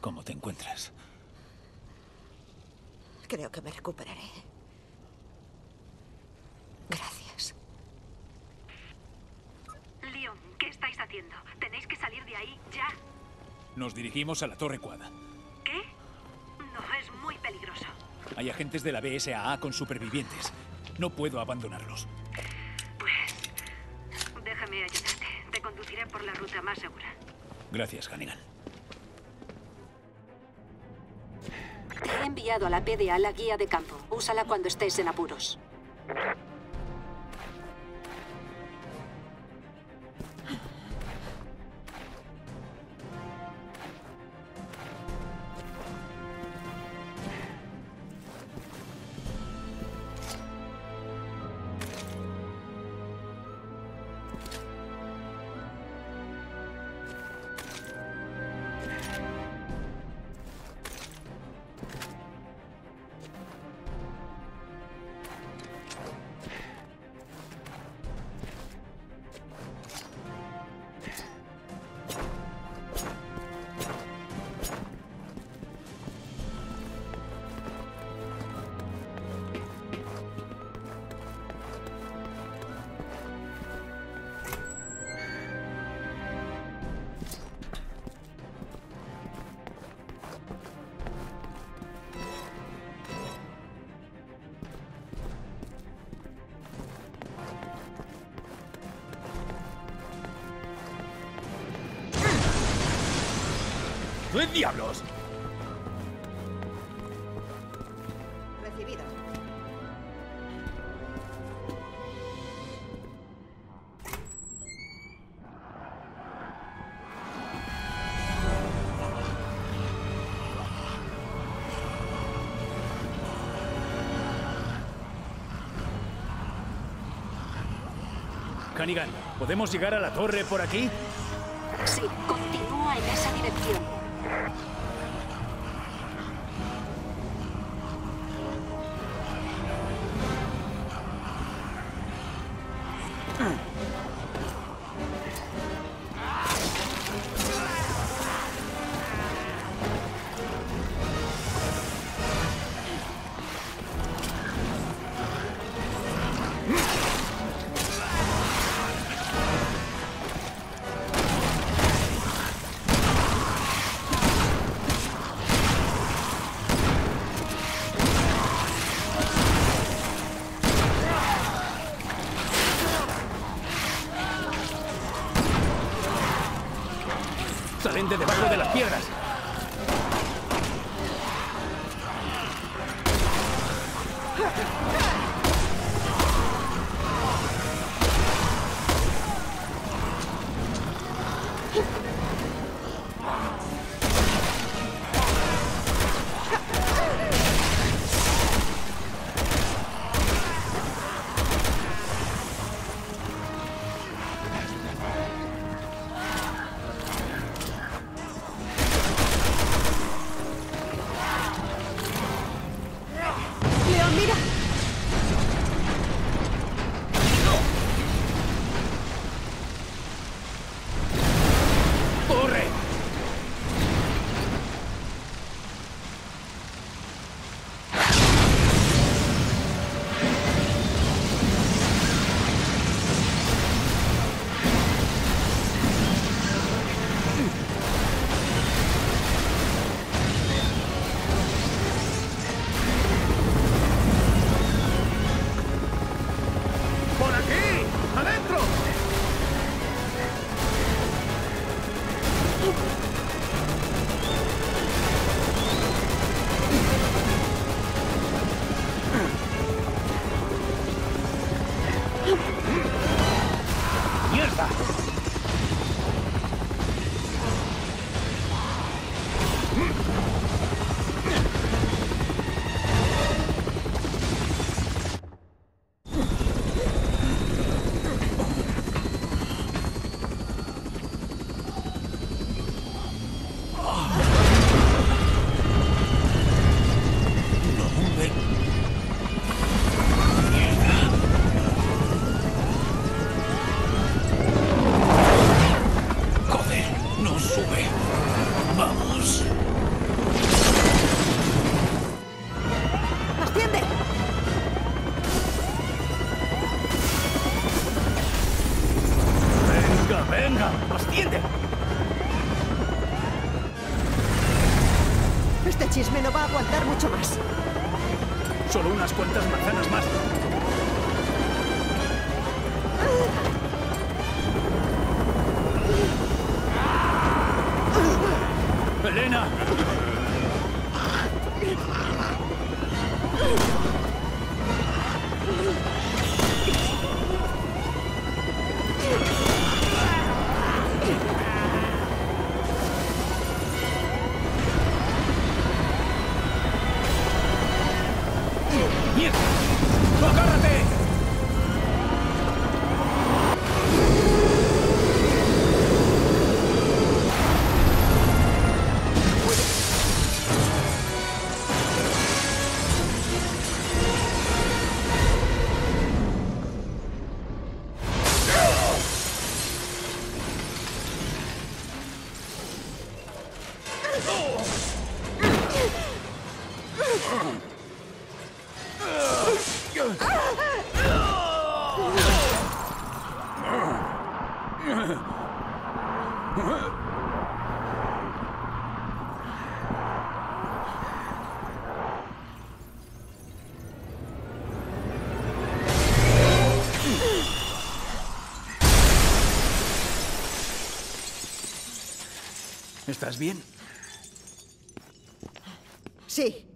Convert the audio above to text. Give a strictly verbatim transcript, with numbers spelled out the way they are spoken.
cómo te encuentras. Creo que me recuperaré. Gracias. Leon, ¿qué estáis haciendo? Tenéis que salir de ahí ya. Nos dirigimos a la Torre Quad. ¿Qué? No, es muy peligroso. Hay agentes de la B S A A con supervivientes. No puedo abandonarlos. Pues... déjame ayudarte. Te conduciré por la ruta más segura. Gracias, Hannigan. Te he enviado a la P D A la guía de campo. Úsala cuando estés en apuros. ¡qué diablos! Recibido. Hannigan, ¿podemos llegar a la torre por aquí? Sí, continúa en esa dirección. ¡Salen de debajo de las piedras! unas cuantas manzanas más. ¡Elena! ¡Mierda! ¡Agárrate! ¿Estás bien? Sí.